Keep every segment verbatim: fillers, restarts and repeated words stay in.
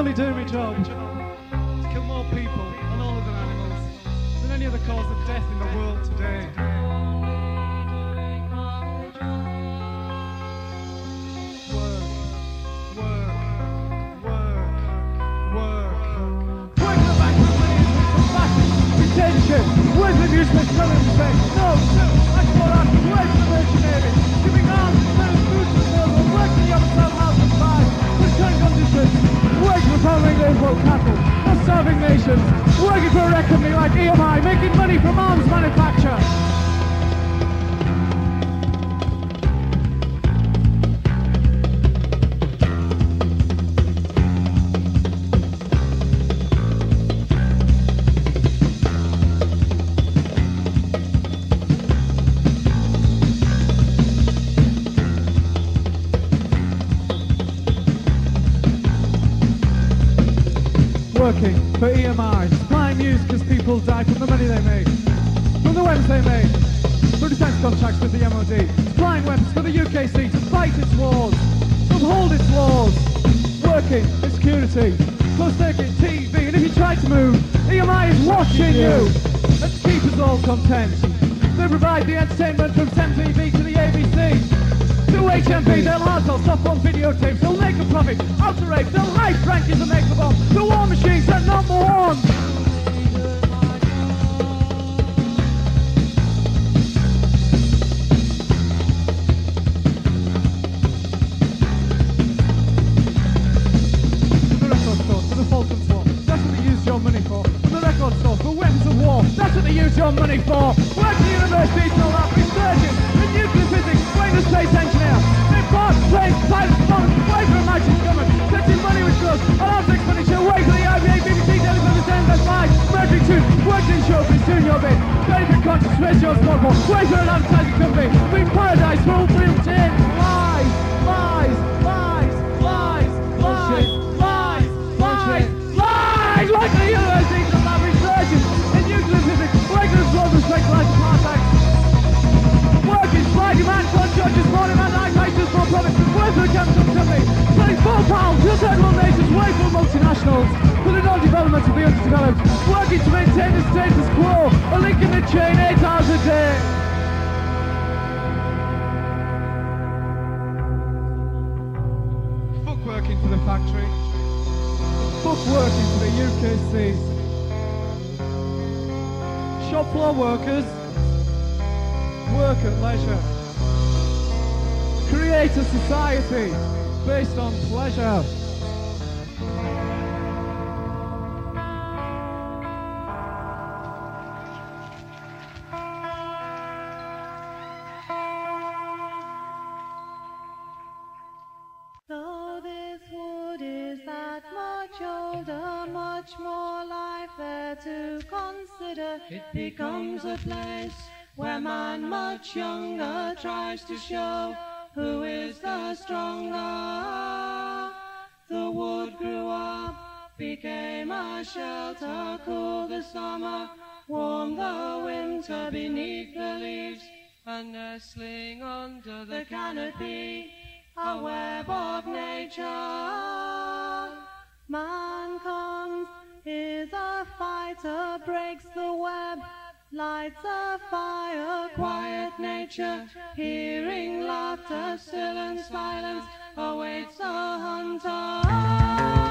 only do my job, to kill more people and all other animals than any other cause of death in the world today. Work, work, work, work. Work the back of the money into fashion, detention, where's the useless telling sex? No, no, I call out, where's the mercenary? Giving arms and selling food to the world, or working the other side house and buy. Return conditions, working for farming local cattle, not starving nations, working for a record company like E M I, making money from arms manufacture. Working for E M I, supplying news because people die from the money they make, from the weapons they make, for defence contracts with the M O D, supplying weapons for the U K C to fight its wars, to uphold its laws. Working in security, close circuit T V, and if you try to move, E M I is watching you. Let's keep us all content. They provide the entertainment from M T V to the A B C. To H M V, they'll hardtail, stop on videotapes, they'll make a profit, out the rape, they'll hide Frankies and make the bomb. The war machines are number one. The record store, to the Falklands War, that's what they use your money for. And the record store, for weapons of war, that's what they use your money for. Work the universities and all that, researching in nuclear physics, train a space engineer. They bought planes, pilots, bombs, wait for a magic government, setting money with drugs, arms expenditure, wait for the I B A, B B C, television, the same best buy, murdering tune, working in shows, it's doing your bit, benefit conscious, where's your smartphone, wait for an advertising company, being paradise for all real tin, lies, lies, lies, lies, lies, lies, lies, lies, like the universities and lab researchers, in nuclear physics, regular laws and specialized apartheid. Working, sliding man, judges, morning man, night makers for profit, work for a chemical company, selling four pounds to third world nations, wait for multinationals, for the non-development of the underdeveloped, working to maintain the status quo, a link in the chain eight hours a day. Fuck working for the factory. Fuck working for the U K C. Shop floor workers, work at leisure. Create a society based on pleasure. Though this wood is that much older, much more life there to consider, it becomes a place where man much younger tries to show who is the stronger. The wood grew up, became a shelter, cool the summer, warm the winter beneath the leaves, and nestling under the canopy, a web of nature. Man comes, is a fighter, breaks the web, lights a fire, quiet nature, hearing laughter, still and silence, awaits a hunter.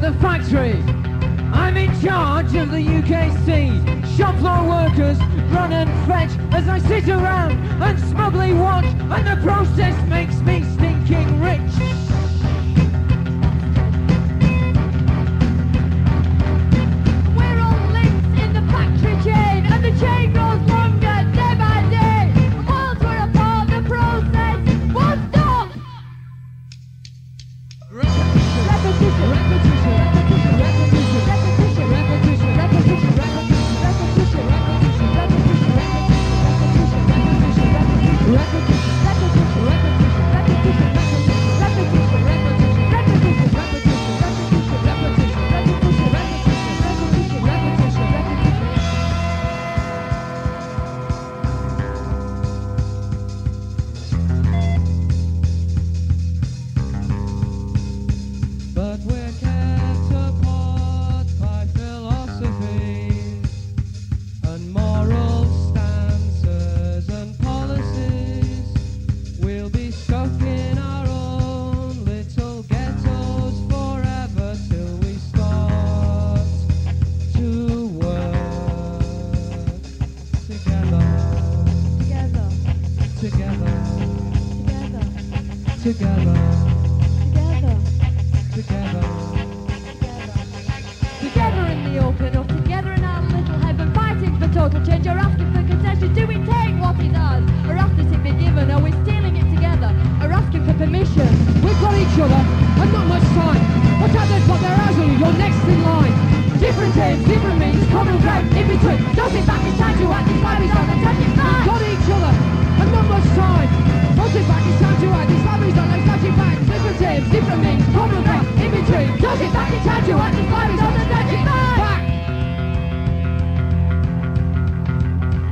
the factory. I'm in charge of the U K C. Shop floor workers run and fetch as I sit around and smugly watch, and the process makes me stinking rich. We're all linked in the factory chain, and the chain grows longer day by day. And whilst we're a part of the process, won't stop. Repetition, repetition, repetition, repetition, repetition, repetition, repetition, repetition, repetition, repetition, repetition, repetition, repetition, repetition, but we're kept apart by philosophies and moral stances and policies. We'll be stuck in our own little ghettos forever till we start to work together, Together, together, together, together, together, together. together in the open, or together in our little heaven, fighting for total change, or asking for concessions. Do we take what is ours, or after it be given? Are we stealing it together, or asking for permission? We've got each other and not much time. Watch out, they've got their eyes on you, you're next in line. Different aims, different means, common ground in between. Don't sit back, it's time to act, this life is on the touching back. We've got each other and not much time. Don't sit back, it's time to act, this life is on the touching back. Different aims, different means, common ground in between. Don't sit back, it's time to act, this life is on the touching back. Back.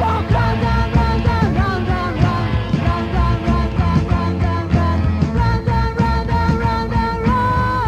walk round and round and round and round, round and round and round and round, round and round and round and round.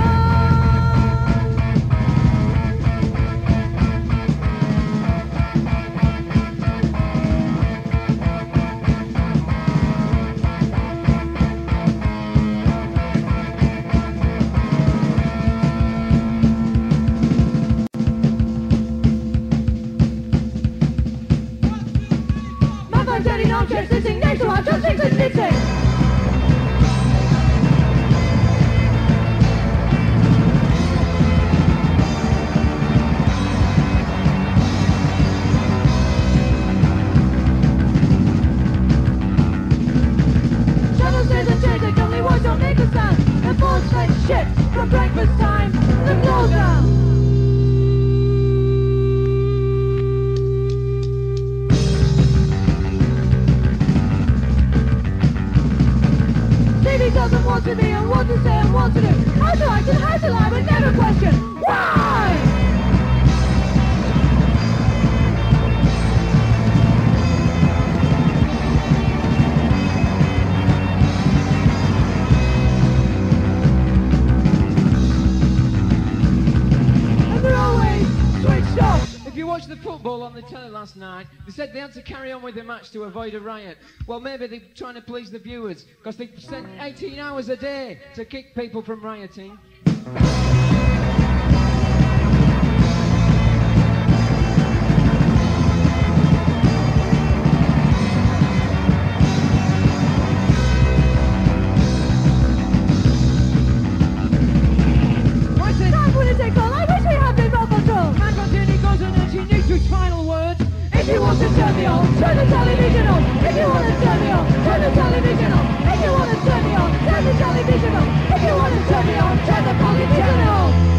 My friend Teddy Armchair sitting next to our chopsticks and knitting. Shadows stairs and chairs, they only watch don't make a sound. And boards like shit from breakfast time. The close down. Stevie doesn't want to be and what to say and what to do. How to act and how to lie but never question why. And they're always switched off. If you watched the football on the telly last night, they said they had to carry on with the match to avoid a riot. Well, maybe they're trying to please the viewers, because they spent eighteen hours a day to keep people from rioting. What's it? Time when it takes all. I wish we had been on control. Man continually goes on and she needs his final words. If you want to turn me on, turn the television on. If you want to turn me on, turn the television on. If you want to turn me on, turn the television on. If you want to turn me on, turn the television on.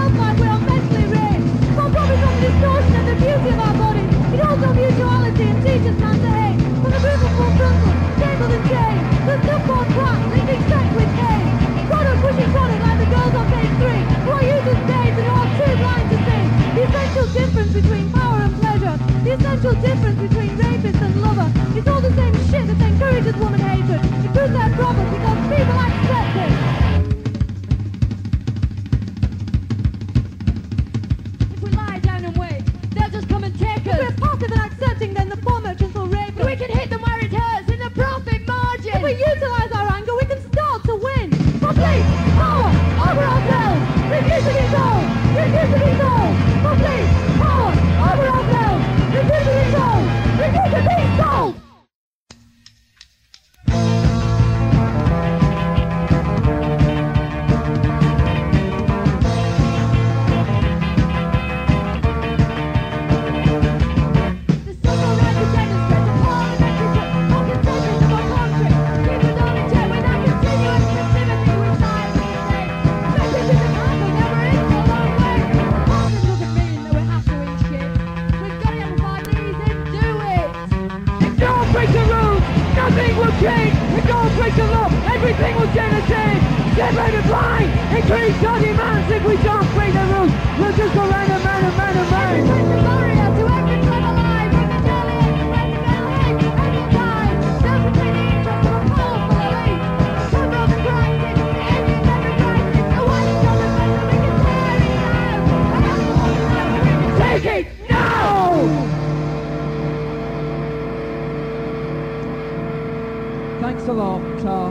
health life, we are mentally raped. From profit from the distortion of the beauty of our bodies. It holds no mutuality and teaches man to hate. From the brutal full frontal, tangled in chains. The newborn plant, linking sex with AIDS. Product pushing product like the girls on page three. Who are using days and who are too blind to see. The essential difference between power and pleasure. The essential difference between rapist and lover. It's all the same shit that encourages woman hatred. It proves their problem because people accept it. If we lie down and wait, they'll just come and take us. If we're passive and accepting, then the poor merchants will rape us. We can hit them where it hurts in the profit margin. If we utilise our anger, we can start to win. Complete power over ourselves. Refuse to be sold. Refuse to be sold. Complete power over ourselves. Refuse to be sold. Refuse to be sold. Nothing will change. If don't break the law, everything will stay the same. Separate and blind, increase our demands. If we don't break the rules, we'll just go round and round and round and round. Every touch the barrier to every clever lie. Bring the jelly and the bread and metal hate every time. Just between the interests of a powerful elite. Cover up the crisis, the aliens every crisis. The one is on the fence and we can tear it down. I have to hold it out and we can take it now. Thanks a lot, Tar.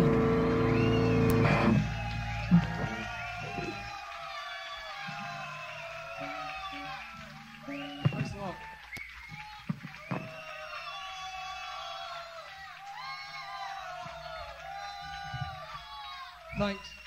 Thanks a lot. Thanks.